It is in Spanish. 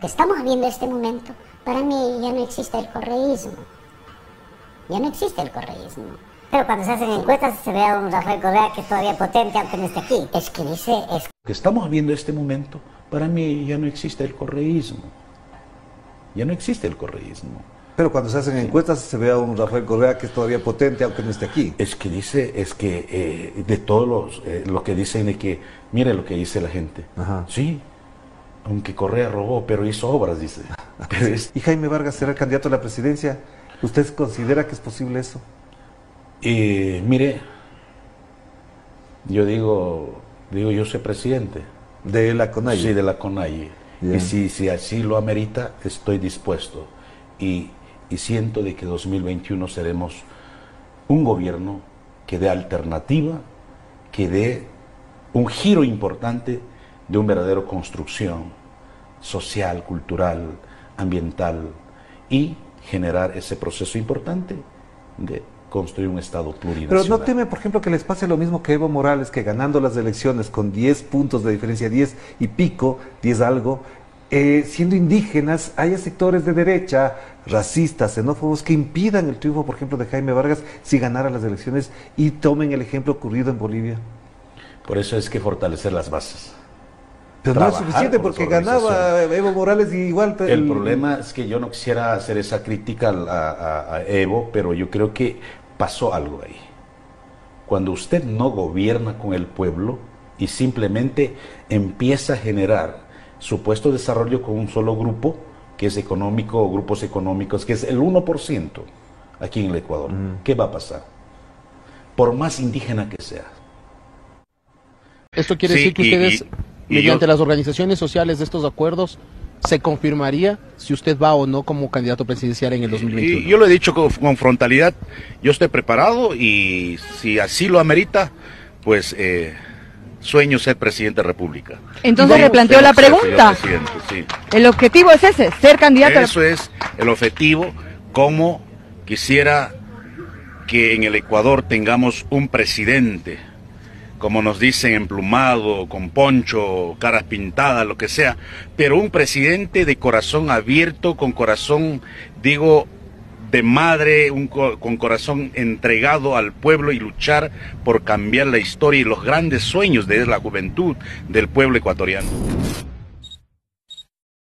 Estamos viviendo este momento, para mí ya no existe el correísmo. Ya no existe el correísmo. Pero cuando se hacen encuestas se ve a un Rafael Correa que es todavía potente aunque no esté aquí. Es que dice... Que estamos viendo este momento, para mí ya no existe el correísmo. Ya no existe el correísmo. Pero cuando se hacen encuestas se ve a un Rafael Correa que es todavía potente aunque no esté aquí. Es que dice, de todos los que dicen de que, mire lo que dice la gente. Ajá. Sí, aunque Correa robó, pero hizo obras, dice. Pero ¿Y Jaime Vargas será el candidato a la presidencia? ¿Usted considera que es posible eso? Mire, yo digo, yo soy presidente. ¿De la CONAIE? Sí, de la CONAIE. Yeah. Y si así lo amerita, estoy dispuesto. Y siento de que 2021 seremos un gobierno que dé alternativa, que dé un giro importante de una verdadera construcción social, cultural, ambiental y generar ese proceso importante de construir un Estado plurinacional. Pero ¿no teme, por ejemplo, que les pase lo mismo que Evo Morales, que ganando las elecciones con 10 puntos de diferencia, 10 y pico, 10 algo, siendo indígenas, haya sectores de derecha, racistas, xenófobos, que impidan el triunfo, por ejemplo, de Jaime Vargas si ganara las elecciones y tomen el ejemplo ocurrido en Bolivia? Por eso es que fortalecer las bases. Pero no es suficiente porque ganaba Evo Morales y igual... El problema es que yo no quisiera hacer esa crítica a Evo, pero yo creo que pasó algo ahí. Cuando usted no gobierna con el pueblo y simplemente empieza a generar supuesto desarrollo con un solo grupo, que es económico o grupos económicos, que es el 1% aquí en el Ecuador, ¿qué va a pasar? Por más indígena que sea. Esto quiere decir que ustedes, mediante las organizaciones sociales de estos acuerdos, se confirmaría si usted va o no como candidato presidencial en el 2021. Y yo lo he dicho con frontalidad, yo estoy preparado y si así lo amerita, pues sueño ser presidente de la República. Entonces replanteo la pregunta. Sí. El objetivo es ese, ser candidato. Eso es el objetivo, como quisiera que en el Ecuador tengamos un presidente, como nos dicen, emplumado, con poncho, caras pintadas, lo que sea, pero un presidente de corazón abierto, con corazón, digo, de madre, con corazón entregado al pueblo y luchar por cambiar la historia y los grandes sueños de la juventud del pueblo ecuatoriano.